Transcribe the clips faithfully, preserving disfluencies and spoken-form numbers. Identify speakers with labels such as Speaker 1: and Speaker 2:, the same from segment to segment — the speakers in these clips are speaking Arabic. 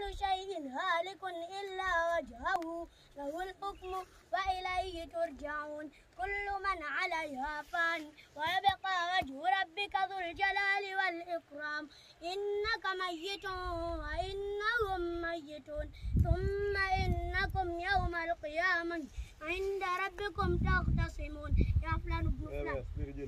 Speaker 1: شيء هالك إلا وجهه له الحكم وإليه ترجعون كل من عليها فان ويبقى وجه ربك ذو الجلال والإكرام إنك ميت وإنهم ميتون ثم إنكم يوم القيامة عند ربكم تختصمون. يا فلان ابن فلان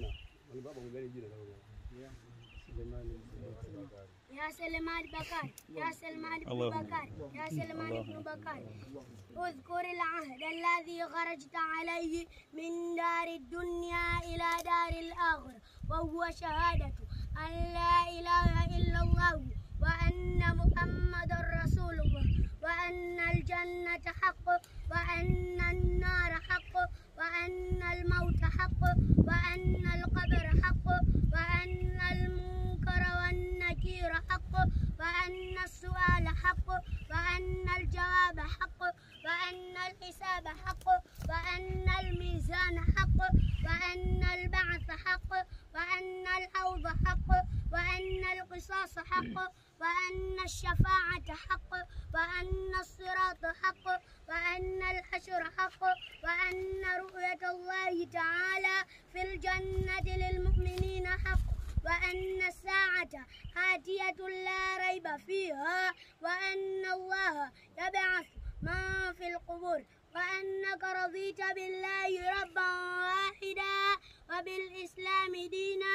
Speaker 1: يا سليمان بكر يا سليمان بن بكر يا سليمان بن بكر اذكر العهد الذي خرجت عليه من دار الدنيا إلى دار الآخرة وهو شهادة أن لا إله إلا الله وأن محمد رسول الله وأن الجنة حق وأن النار حق وأن الموت حق وأن القبر حق وأن المنكر والنكير حق وأن السؤال حق وأن الجواب حق وأن الحساب حق وأن الميزان حق وأن البعث حق وأن الحوض حق وأن القصاص حق وأن الشفاعة حق وأن الصراط حق وأن الحشر حق وأن رؤية الله تعالى في الجنة للمؤمنين حق وأن الساعة آتية لا ريب فيها وأن الله يبعث من في القبور وأنك رضيت بالله ربا واحدا وبالإسلام دينا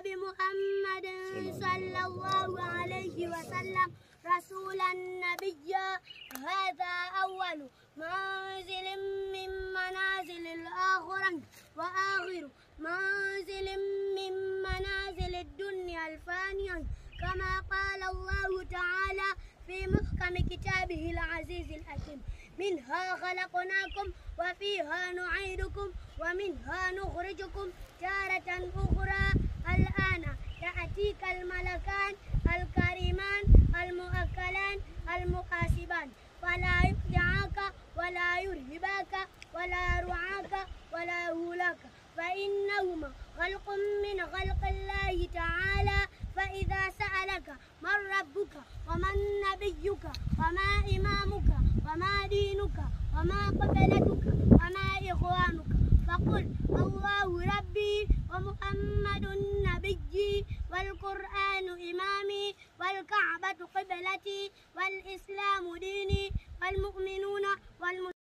Speaker 1: وبمحمد صلى الله عليه وسلم رسولا نبيا. هذا أول منزل من منازل الآخرة وآخر منزل من منازل الدنيا الفانية كما قال الله تعالى في محكم كتابه العزيز الحكيم منها خلقناكم وفيها نعيدكم ومنها نخرجكم تارة أخرى. الآن يأتيك الملكان الكريمان المؤكلان المحاسبان فلا يخدعك ولا يرهباك ولا رعاك ولا هولاك فإنهما خلق من خلق الله تعالى. فإذا سألك من ربك ومن نبيك وما إمامك وما دينك وما قبلتك وما إخوانك فقل الله ربي ومحمد نبيي والقرآن إمامي والكعبة قبلتي والإسلام ديني والمؤمنون والمسلمون